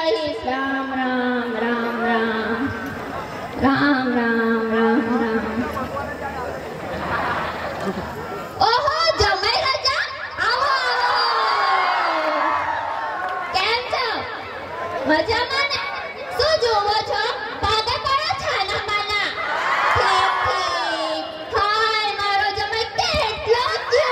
रहीश। राम राम राम राम राम राम राम राम। ओहो જમાઈ રાજા આવો કેમ છો? મજામાં ને? શું જોવો છો? પાગા પડો છાના માના? ઠીક ઠીક. હાય મારો જમાઈ કેટલો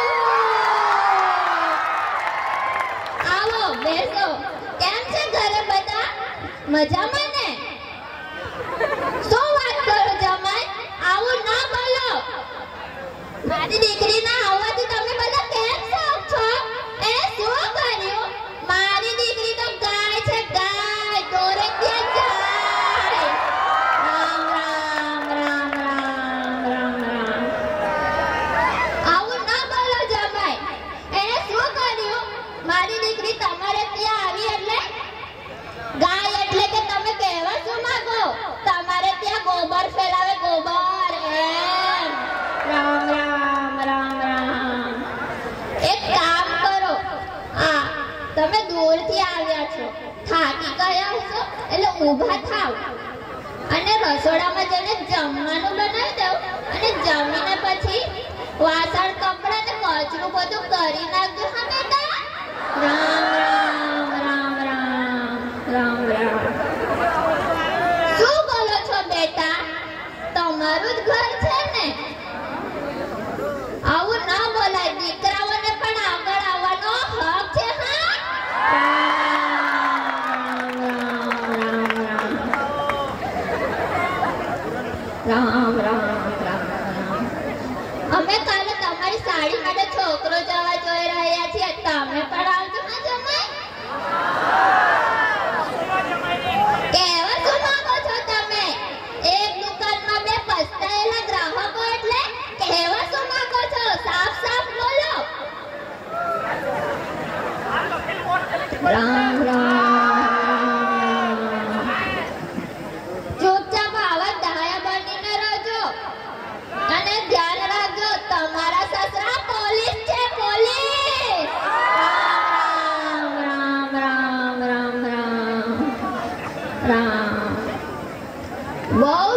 ક્યુટ. આવો બેસો. કેમ છે ઘરે બધા? મજામાં ને? શું વાત કરો જમાઈ? આવું ના બોલો. મારી દીકરીના આવવાથી તમે બધા કેમ શોખ છો? એ શું કર્યું? મારી દીકરી તો ગાય છે, ગાય. દોરે ત્યાં જાય. રામ રામ રામ રામ રામ રામ. આવું ના બોલો જમાઈ. એ શું કર્યું? મારી દીકરી તમારે ત્યાં આવી એટલે ગાય એટલે કે તમે કહેવા શું માંગો? તમારે ત્યાં ગોબર ફેલાવે, ગોબર. એમ. રામ રામ રામ રામ. એક કામ કરો, આ તમે દૂરથી આવ્યા છો, થાકી ગયા હશો, એટલે ઊભા થાવ અને રસોડામાં જઈને જમવાનું બનાવી દો અને જમીને પછી વાસણ કપડાં ને કચરું બધું કરી નાખજો. હા બેટા? રામ રામ રામ રામ રામ રામ. શું બોલો છો બેટા? તમારું જ ઘર છે ને? આવું ના બોલાય. દીકરાઓને પણ આગળ આવવાનો હક છે. હા? રામ રામ રામ રામ. અમે કાલે તમારી સાડી માટે છોકરો જવા જોઈ રહ્યા છીએ. તમે પણ આવજો. ના જમાઈ? કેવા શું માંગો છો તમે? એક દુકાનમાં બે પસ્તાયેલા ગ્રાહકો એટલે કેવા શું માંગો છો? સાફ સાફ બોલો. રામ રામ. ચૂપચાપ આવા ડાયા બનીને રહેજો અને ધ્યાન રાખજો, તમારા સસરા પોલીસ છે, પોલીસ. રામ રામ રામ રામ રામ રામ. બહુ